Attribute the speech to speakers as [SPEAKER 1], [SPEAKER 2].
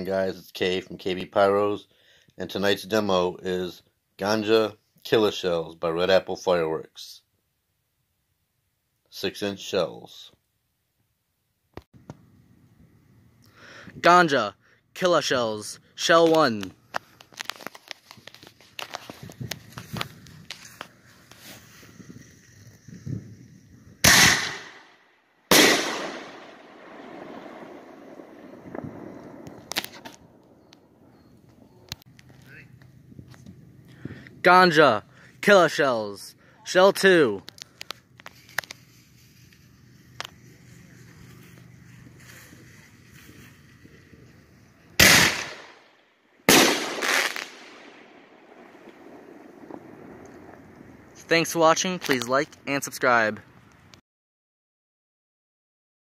[SPEAKER 1] guys? It's Kay from KB Pyros, and tonight's demo is Ganja Killa shells by Red Apple Fireworks. 6-inch shells.
[SPEAKER 2] Ganja Killa shells. Shell 1. Ganja Killa shells. Shell 2. Thanks for watching. Please like and subscribe.